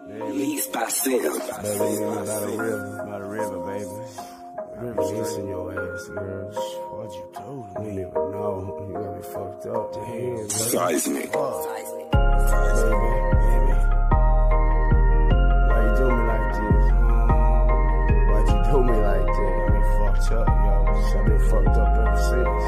Leased by Sinard. Baby, you by the river, baby. River chasing your ass, girl. What'd you do? You didn't even know. You got me fucked up. Damn, Seismic. Baby. Why you do me like this? Why'd you do me like that? Got me fucked up, yo. I've been fucked up ever since.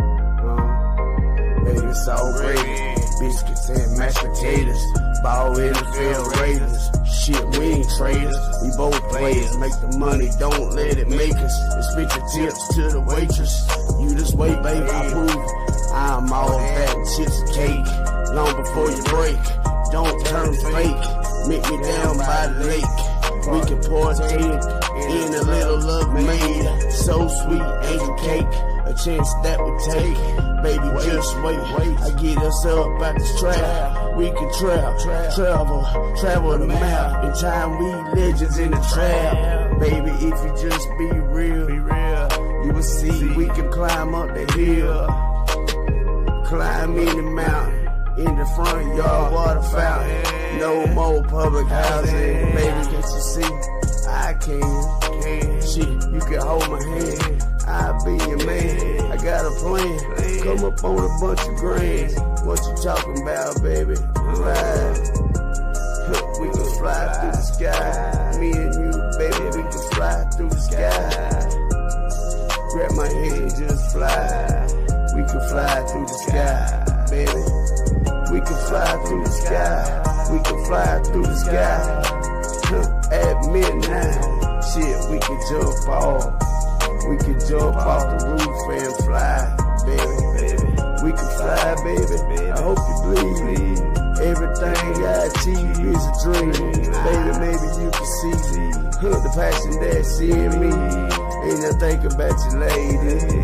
Baby, it's outrageous. Biscuits and mashed potatoes. Ball in the field Raiders. Shit, we ain't traders. We both players. Make the money, don't let it make us. And spit your tips to the waitress. You just wait, baby, I prove I'm all that chips and cake. Long before you break, don't turn fake. Meet me down by the lake. We can partake in a little love made. So sweet, angel cake. A chance that would take. Baby, just wait. I get us up out this trap. We can travel the map. In time, we legends in the trap. Baby, if you just be real, you will see we can climb up the hill. Climb in the mountain. In the front yard, water fountain. No more public housing. Baby, can't you see? I can. Shit, you can hold my hand. I'll be your man. I got a plan. Come up on a bunch of grand. What you talking about, baby? Fly. We can fly through the sky. Me and you, baby, we can fly through the sky. Grab my hand, just fly. We can fly through the sky, baby. We can fly through the sky. We can fly through the sky. At midnight, shit, we can jump off. We can jump off the roof and fly, baby. We can fly, baby. I hope you believe. Everything I achieve is a dream. Baby, maybe you can see the passion that's in me. Ain't I think about you, lady.